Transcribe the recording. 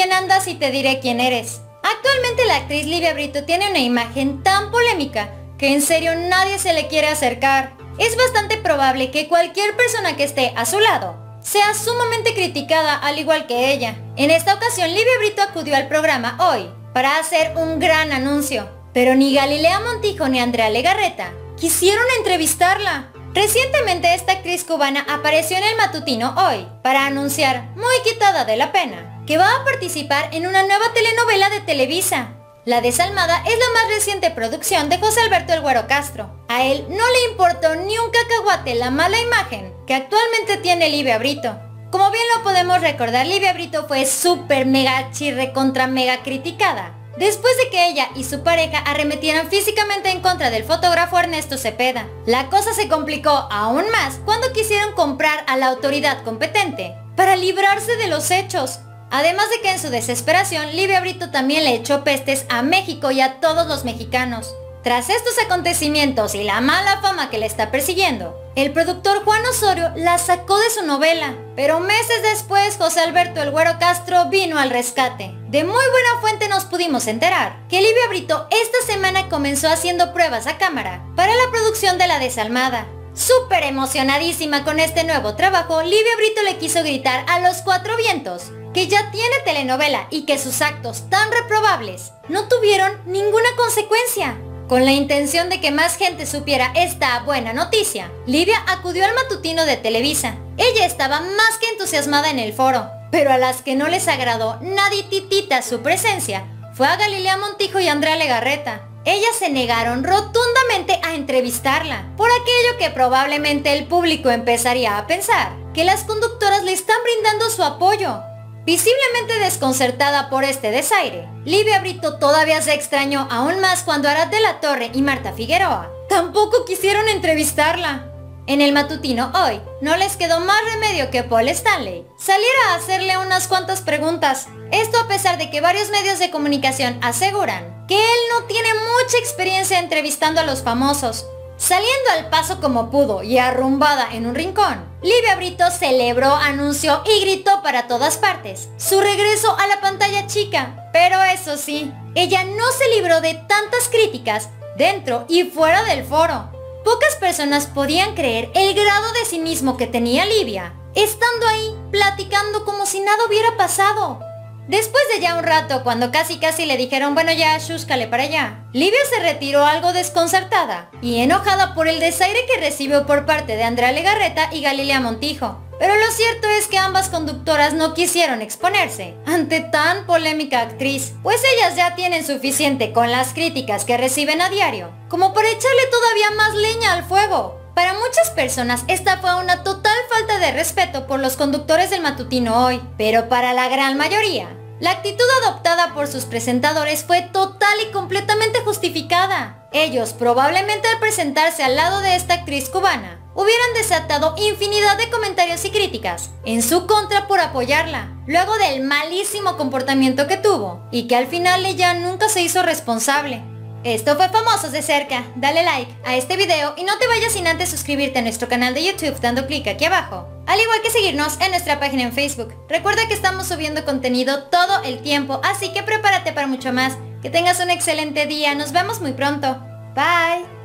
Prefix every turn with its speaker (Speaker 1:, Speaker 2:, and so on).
Speaker 1: quién andas y te diré quién eres. Actualmente la actriz Livia Brito tiene una imagen tan polémica que en serio nadie se le quiere acercar. Es bastante probable que cualquier persona que esté a su lado sea sumamente criticada al igual que ella. En esta ocasión Livia Brito acudió al programa Hoy para hacer un gran anuncio, pero ni Galilea Montijo ni Andrea Legarreta quisieron entrevistarla. Recientemente esta actriz cubana apareció en el matutino Hoy para anunciar, muy quitada de la pena, que va a participar en una nueva telenovela de Televisa. La Desalmada es la más reciente producción de José Alberto El Güero Castro. A él no le importó ni un cacahuate la mala imagen que actualmente tiene Livia Brito. Como bien lo podemos recordar, Livia Brito fue súper mega chirre contra mega criticada después de que ella y su pareja arremetieran físicamente en contra del fotógrafo Ernesto Cepeda. La cosa se complicó aún más cuando quisieron comprar a la autoridad competente para librarse de los hechos. Además de que en su desesperación, Livia Brito también le echó pestes a México y a todos los mexicanos. Tras estos acontecimientos y la mala fama que le está persiguiendo, el productor Juan Osorio la sacó de su novela. Pero meses después, José Alberto El Güero Castro vino al rescate. De muy buena fuente nos pudimos enterar que Livia Brito esta semana comenzó haciendo pruebas a cámara para la producción de La Desalmada. Súper emocionadísima con este nuevo trabajo, Livia Brito le quiso gritar a los cuatro vientos que ya tiene telenovela y que sus actos tan reprobables no tuvieron ninguna consecuencia. Con la intención de que más gente supiera esta buena noticia, Livia acudió al matutino de Televisa. Ella estaba más que entusiasmada en el foro, pero a las que no les agradó nadititita su presencia fue a Galilea Montijo y Andrea Legarreta. Ellas se negaron rotundamente a entrevistarla, por aquello que probablemente el público empezaría a pensar que las conductoras le están brindando su apoyo. Visiblemente desconcertada por este desaire, Livia Brito todavía se extrañó aún más cuando Arad de la Torre y Marta Figueroa tampoco quisieron entrevistarla. En el matutino Hoy no les quedó más remedio que Paul Stanley saliera a hacerle unas cuantas preguntas. Esto a pesar de que varios medios de comunicación aseguran que él no tiene mucha experiencia entrevistando a los famosos. Saliendo al paso como pudo y arrumbada en un rincón, Livia Brito celebró, anunció y gritó para todas partes su regreso a la pantalla chica. Pero eso sí, ella no se libró de tantas críticas dentro y fuera del foro. Pocas personas podían creer el grado de cinismo que tenía Livia, estando ahí platicando como si nada hubiera pasado. Después de ya un rato, cuando casi le dijeron bueno ya, shúscale para allá, Livia se retiró algo desconcertada y enojada por el desaire que recibió por parte de Andrea Legarreta y Galilea Montijo. Pero lo cierto es que ambas conductoras no quisieron exponerse ante tan polémica actriz, pues ellas ya tienen suficiente con las críticas que reciben a diario, como para echarle todavía más leña al fuego. Para muchas personas esta fue una total falta de respeto por los conductores del matutino Hoy, pero para la gran mayoría, la actitud adoptada por sus presentadores fue total y completamente justificada. Ellos probablemente al presentarse al lado de esta actriz cubana, hubieran desatado infinidad de comentarios y críticas en su contra por apoyarla, luego del malísimo comportamiento que tuvo, y que al final ella nunca se hizo responsable. Esto fue Famosos de Cerca. Dale like a este video y no te vayas sin antes suscribirte a nuestro canal de YouTube dando clic aquí abajo, al igual que seguirnos en nuestra página en Facebook. Recuerda que estamos subiendo contenido todo el tiempo, así que prepárate para mucho más. Que tengas un excelente día, nos vemos muy pronto. Bye.